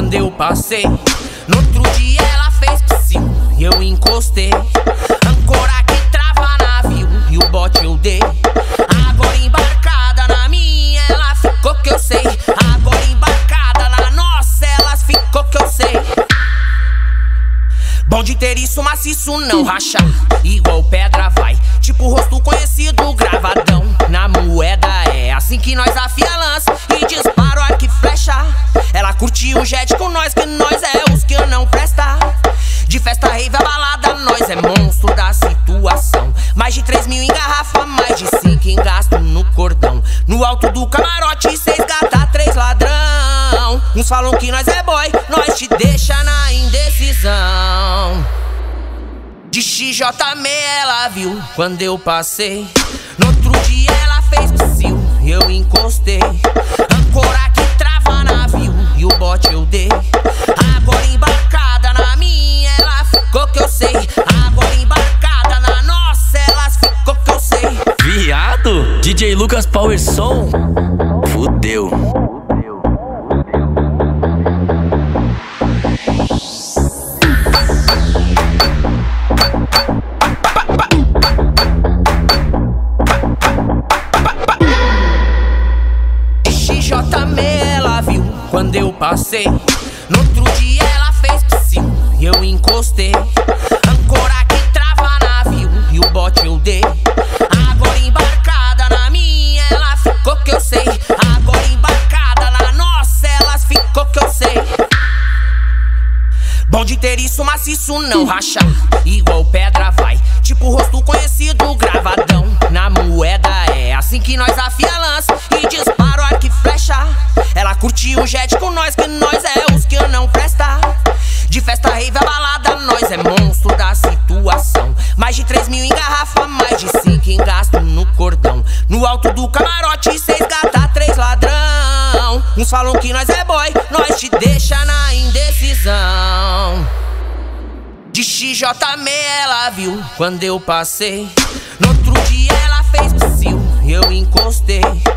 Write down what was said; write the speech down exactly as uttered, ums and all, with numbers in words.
quando eu passei. No outro dia ela fez psiu e eu encostei. Âncora que trava navio e o bote eu dei. Agora embarcada na minha, ela ficou que eu sei. Agora embarcada na nossa, elas ficou que eu sei. Bom de ter isso maciço, não rachar igual pedra vai. Tipo rosto conhecido, gravadão na moeda. É assim que nós afia a lança e dispara o arco e flecha. Ela curte o jet com nós, que nós é os que não presta. De festa, rave, a balada, nós é monstro da situação. Mais de três mil em garrafa, mais de cinco em gasto no cordão. No alto do camarote, seis gata, três ladrão. Uns falam que nós é boy, nós te deixa na indecisão. De X J M ela viu quando eu passei. No outro dia ela fez psiu e eu encostei. Âncora que trava navio e o bote eu dei. Agora embarcada na minha, ela ficou que eu sei. Agora embarcada na nossa, elas ficou que eu sei. Viado, D J Lucas Power Som, fudeu. Quando eu passei, no outro dia ela fez psiu e eu encostei. Âncora que trava navio e o bote eu dei. Agora embarcada na minha, ela ficou que eu sei. Agora embarcada na nossa, elas ficou que eu sei. Bom de ter isso maciço, não rachar igual pedra vai. Tipo rosto conhecido, gravadão na moeda. É assim que nós afia a lança e dispara o arco e flecha. Ela curte o jet com nós, que nós é os que não presta. De festa, rave, a balada, nós é monstro da situação. Mais de três mil em garrafa, mais de cinco em gasto no cordão. No alto do camarote, seis gata, três ladrão. Uns falam que nós é boy, nós te deixa na indecisão. De X J M ela viu quando eu passei. No outro dia ela fez psiu e eu encostei.